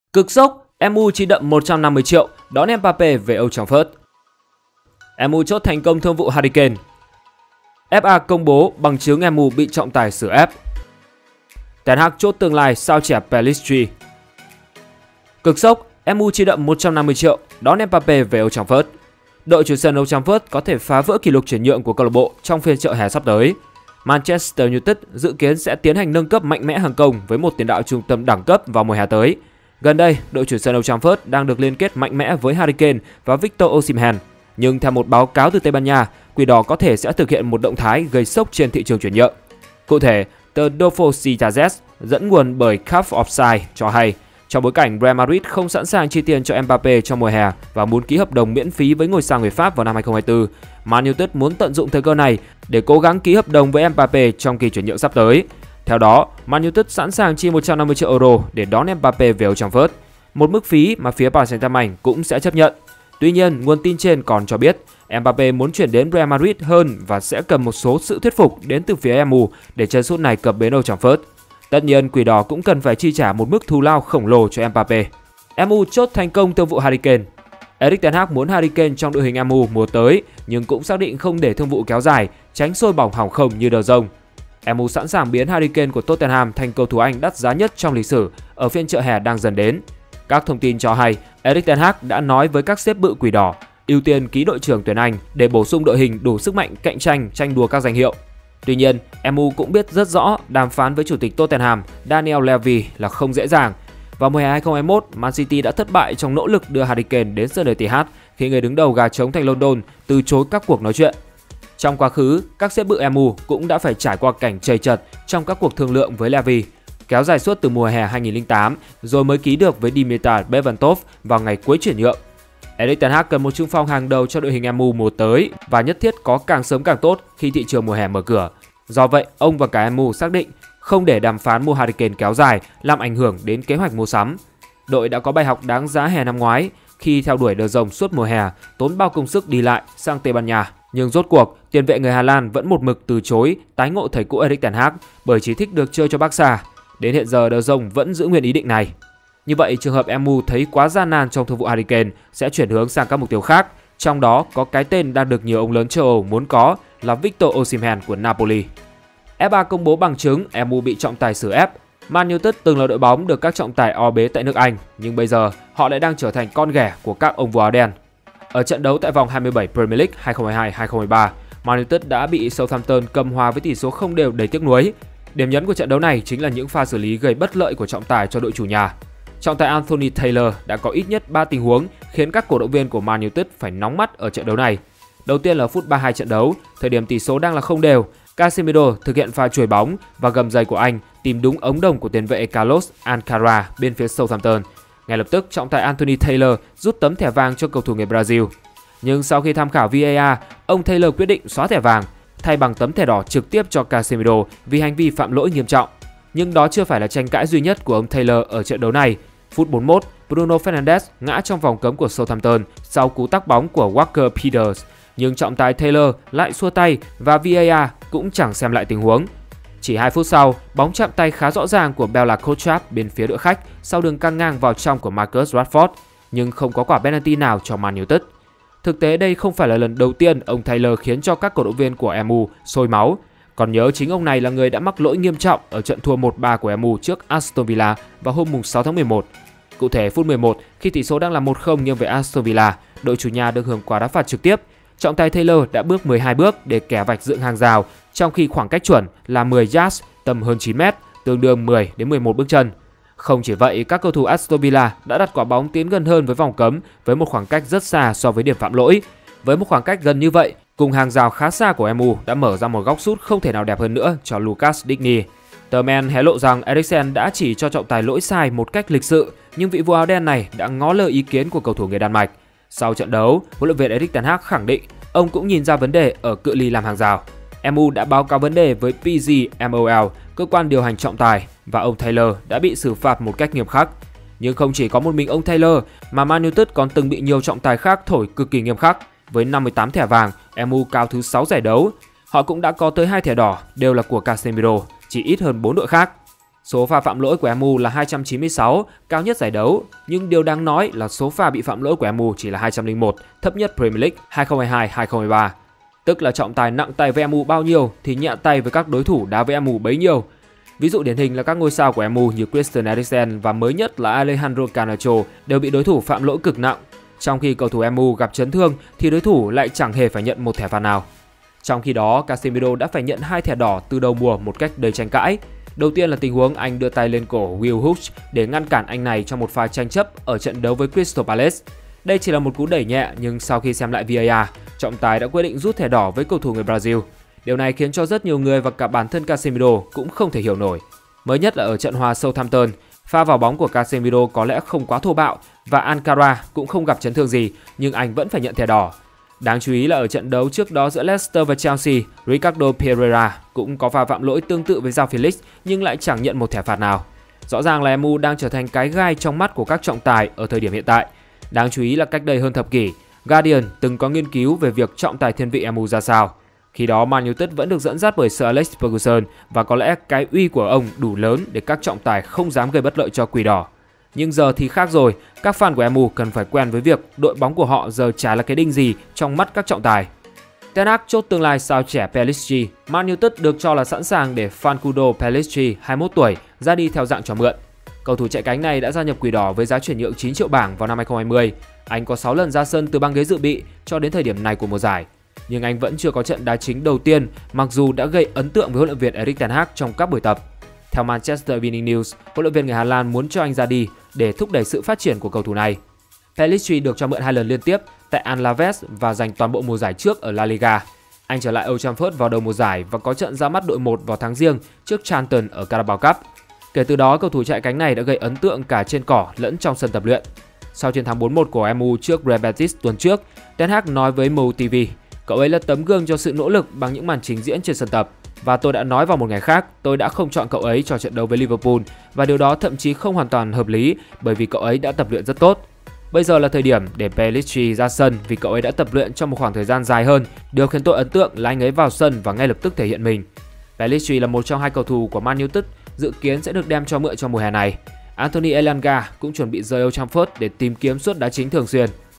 Cực sốc, MU chi đậm 150 triệu đón Mbappé về Old Trafford. MU chốt thành công thương vụ Harry Kane. FA công bố bằng chứng MU bị trọng tài xử ép. Ten Hag chốt tương lai sao trẻ Pellistri. Cực sốc, MU chi đậm 150 triệu đón Mbappé về Old Trafford. Đội chủ sân Old Trafford có thể phá vỡ kỷ lục chuyển nhượng của câu lạc bộ trong phiên chợ hè sắp tới. Manchester United dự kiến sẽ tiến hành nâng cấp mạnh mẽ hàng công với một tiền đạo trung tâm đẳng cấp vào mùa hè tới. Gần đây, đội chủ sân Old Trafford đang được liên kết mạnh mẽ với Harry Kane và Victor Osimhen. Nhưng theo một báo cáo từ Tây Ban Nha, Quỷ đỏ có thể sẽ thực hiện một động thái gây sốc trên thị trường chuyển nhượng. Cụ thể, tờ Dofo Citazes dẫn nguồn bởi Cup Offside cho hay, trong bối cảnh Real Madrid không sẵn sàng chi tiền cho Mbappé trong mùa hè và muốn ký hợp đồng miễn phí với ngôi sao người Pháp vào năm 2024, Man United muốn tận dụng thời cơ này để cố gắng ký hợp đồng với Mbappé trong kỳ chuyển nhượng sắp tới. Theo đó, Man United sẵn sàng chi 150 triệu euro để đón Mbappé về Old Trafford, một mức phí mà phía Paris Saint-Germain cũng sẽ chấp nhận. Tuy nhiên, nguồn tin trên còn cho biết Mbappé muốn chuyển đến Real Madrid hơn và sẽ cần một số sự thuyết phục đến từ phía MU để chân sút này cập bến Old Trafford. Tất nhiên, Quỷ đỏ cũng cần phải chi trả một mức thù lao khổng lồ cho Mbappé. MU chốt thành công thương vụ Harry Kane. Erik ten Hag muốn Harry Kane trong đội hình MU mùa tới nhưng cũng xác định không để thương vụ kéo dài, tránh sôi bỏng hỏng không như De Jong. MU sẵn sàng biến Harry Kane của Tottenham thành cầu thủ Anh đắt giá nhất trong lịch sử ở phiên chợ hè đang dần đến. Các thông tin cho hay, Erik ten Hag đã nói với các sếp bự Quỷ đỏ ưu tiên ký đội trưởng tuyển Anh để bổ sung đội hình đủ sức mạnh cạnh tranh đua các danh hiệu. Tuy nhiên, MU cũng biết rất rõ đàm phán với chủ tịch Tottenham Daniel Levy là không dễ dàng. Vào mùa hè 2021, Man City đã thất bại trong nỗ lực đưa Harry Kane đến sân Etihad khi người đứng đầu gà trống thành London từ chối các cuộc nói chuyện. Trong quá khứ, các sếp bự MU cũng đã phải trải qua cảnh chầy chật trong các cuộc thương lượng với Levy, kéo dài suốt từ mùa hè 2008 rồi mới ký được với Dimitar Berbatov vào ngày cuối chuyển nhượng. Erik ten Hag cần một trung phong hàng đầu cho đội hình MU mùa tới và nhất thiết có càng sớm càng tốt khi thị trường mùa hè mở cửa. Do vậy, ông và cả MU xác định không để đàm phán mua Harry Kane kéo dài làm ảnh hưởng đến kế hoạch mua sắm. Đội đã có bài học đáng giá hè năm ngoái khi theo đuổi De Jong suốt mùa hè, tốn bao công sức đi lại sang Tây Ban Nha. Nhưng rốt cuộc, tiền vệ người Hà Lan vẫn một mực từ chối tái ngộ thầy cũ Erik ten Hag bởi chỉ thích được chơi cho Barca. Đến hiện giờ, De Jong vẫn giữ nguyên ý định này. Như vậy, trường hợp MU thấy quá gian nan trong thương vụ Harry Kane sẽ chuyển hướng sang các mục tiêu khác, trong đó có cái tên đang được nhiều ông lớn châu Âu muốn có là Victor Osimhen của Napoli. FA công bố bằng chứng MU bị trọng tài xử ép. Man United từng là đội bóng được các trọng tài o bế tại nước Anh, nhưng bây giờ họ lại đang trở thành con ghẻ của các ông vua áo đen. Ở trận đấu tại vòng 27 Premier League 2022-2023, Man United đã bị Southampton cầm hòa với tỷ số không đều đầy tiếc nuối. Điểm nhấn của trận đấu này chính là những pha xử lý gây bất lợi của trọng tài cho đội chủ nhà. Trọng tài Anthony Taylor đã có ít nhất 3 tình huống khiến các cổ động viên của Man United phải nóng mắt ở trận đấu này. Đầu tiên là phút 32 trận đấu, thời điểm tỷ số đang là không đều, Casemiro thực hiện pha chuyền bóng và gầm giày của anh tìm đúng ống đồng của tiền vệ Carlos Alcaraz bên phía Southampton. Ngay lập tức, trọng tài Anthony Taylor rút tấm thẻ vàng cho cầu thủ người Brazil. Nhưng sau khi tham khảo VAR, ông Taylor quyết định xóa thẻ vàng, thay bằng tấm thẻ đỏ trực tiếp cho Casemiro vì hành vi phạm lỗi nghiêm trọng. Nhưng đó chưa phải là tranh cãi duy nhất của ông Taylor ở trận đấu này. Phút 41, Bruno Fernandes ngã trong vòng cấm của Southampton sau cú tắc bóng của Walker Peters. Nhưng trọng tài Taylor lại xua tay và VAR cũng chẳng xem lại tình huống. Chỉ 2 phút sau, bóng chạm tay khá rõ ràng của Bella Kotchap bên phía đội khách sau đường căng ngang vào trong của Marcus Rashford, nhưng không có quả penalty nào cho Man United. Thực tế đây không phải là lần đầu tiên ông Taylor khiến cho các cổ động viên của MU sôi máu. Còn nhớ chính ông này là người đã mắc lỗi nghiêm trọng ở trận thua 1-3 của MU trước Aston Villa vào hôm 6 tháng 11. Cụ thể phút 11, khi tỷ số đang là 1-0 nghiêng về Aston Villa, đội chủ nhà được hưởng quả đá phạt trực tiếp. Trọng tài Taylor đã bước 12 bước để kẻ vạch dựng hàng rào, trong khi khoảng cách chuẩn là 10 yards, tầm hơn 9 mét, tương đương 10 đến 11 bước chân. Không chỉ vậy, các cầu thủ Aston Villa đã đặt quả bóng tiến gần hơn với vòng cấm với một khoảng cách rất xa so với điểm phạm lỗi. Với một khoảng cách gần như vậy, cùng hàng rào khá xa của MU đã mở ra một góc sút không thể nào đẹp hơn nữa cho Lucas Digne. Tờ Men hé lộ rằng Eriksen đã chỉ cho trọng tài lỗi sai một cách lịch sự, nhưng vị vua áo đen này đã ngó lơ ý kiến của cầu thủ người Đan Mạch. Sau trận đấu, huấn luyện viên Erik ten Hag khẳng định ông cũng nhìn ra vấn đề ở cự ly làm hàng rào. MU đã báo cáo vấn đề với PGMOL, cơ quan điều hành trọng tài, và ông Taylor đã bị xử phạt một cách nghiêm khắc. Nhưng không chỉ có một mình ông Taylor mà Man United còn từng bị nhiều trọng tài khác thổi cực kỳ nghiêm khắc. Với 58 thẻ vàng, MU cao thứ 6 giải đấu. Họ cũng đã có tới 2 thẻ đỏ, đều là của Casemiro, chỉ ít hơn 4 đội khác. Số pha phạm lỗi của MU là 296, cao nhất giải đấu, nhưng điều đáng nói là số pha bị phạm lỗi của MU chỉ là 201, thấp nhất Premier League 2022-2023. Tức là trọng tài nặng tay với MU bao nhiêu thì nhẹ tay với các đối thủ đá với MU bấy nhiêu. Ví dụ điển hình là các ngôi sao của MU như Christian Eriksen và mới nhất là Alejandro Garnacho đều bị đối thủ phạm lỗi cực nặng. Trong khi cầu thủ MU gặp chấn thương thì đối thủ lại chẳng hề phải nhận một thẻ phạt nào. Trong khi đó, Casemiro đã phải nhận 2 thẻ đỏ từ đầu mùa một cách đầy tranh cãi. Đầu tiên là tình huống anh đưa tay lên cổ Will Hughes để ngăn cản anh này trong một pha tranh chấp ở trận đấu với Crystal Palace. Đây chỉ là một cú đẩy nhẹ nhưng sau khi xem lại VAR, trọng tài đã quyết định rút thẻ đỏ với cầu thủ người Brazil. Điều này khiến cho rất nhiều người và cả bản thân Casemiro cũng không thể hiểu nổi. Mới nhất là ở trận hòa Southampton, pha vào bóng của Casemiro có lẽ không quá thô bạo và Ankara cũng không gặp chấn thương gì nhưng anh vẫn phải nhận thẻ đỏ. Đáng chú ý là ở trận đấu trước đó giữa Leicester và Chelsea, Ricardo Pereira cũng có pha phạm lỗi tương tự với João Felix nhưng lại chẳng nhận một thẻ phạt nào. Rõ ràng là MU đang trở thành cái gai trong mắt của các trọng tài ở thời điểm hiện tại. Đáng chú ý là cách đây hơn thập kỷ, Guardian từng có nghiên cứu về việc trọng tài thiên vị MU ra sao. Khi đó Man United vẫn được dẫn dắt bởi Sir Alex Ferguson và có lẽ cái uy của ông đủ lớn để các trọng tài không dám gây bất lợi cho Quỷ Đỏ. Nhưng giờ thì khác rồi, các fan của MU cần phải quen với việc đội bóng của họ giờ chả là cái đinh gì trong mắt các trọng tài. Ten Hag chốt tương lai sao trẻ Pelistri. Man United được cho là sẵn sàng để Fancudo Pelistri, 21 tuổi, ra đi theo dạng trò mượn. Cầu thủ chạy cánh này đã gia nhập Quỷ Đỏ với giá chuyển nhượng 9 triệu bảng vào năm 2020. Anh có 6 lần ra sân từ băng ghế dự bị cho đến thời điểm này của mùa giải. Nhưng anh vẫn chưa có trận đá chính đầu tiên, mặc dù đã gây ấn tượng với huấn luyện viên Erik ten Hag trong các buổi tập. Theo Manchester Evening News, huấn luyện viên người Hà Lan muốn cho anh ra đi để thúc đẩy sự phát triển của cầu thủ này. Pelistri được cho mượn 2 lần liên tiếp tại Alaves và giành toàn bộ mùa giải trước ở La Liga. Anh trở lại Old Trafford vào đầu mùa giải và có trận ra mắt đội 1 vào tháng Giêng trước Charlton ở Carabao Cup. Kể từ đó, cầu thủ chạy cánh này đã gây ấn tượng cả trên cỏ lẫn trong sân tập luyện. Sau chiến thắng 4-1 của MU trước Real Betis tuần trước, Ten Hag nói với MUTV, cậu ấy là tấm gương cho sự nỗ lực bằng những màn trình diễn trên sân tập. Và tôi đã nói vào một ngày khác, tôi đã không chọn cậu ấy cho trận đấu với Liverpool và điều đó thậm chí không hoàn toàn hợp lý bởi vì cậu ấy đã tập luyện rất tốt. Bây giờ là thời điểm để Pelistri ra sân vì cậu ấy đã tập luyện trong một khoảng thời gian dài hơn. Điều khiến tôi ấn tượng là anh ấy vào sân và ngay lập tức thể hiện mình. Pelistri là một trong 2 cầu thủ của Man United dự kiến sẽ được đem cho mượn trong mùa hè này. Anthony Elanga cũng chuẩn bị rời Old Trafford để tìm kiếm suất đá chính thường xuyên.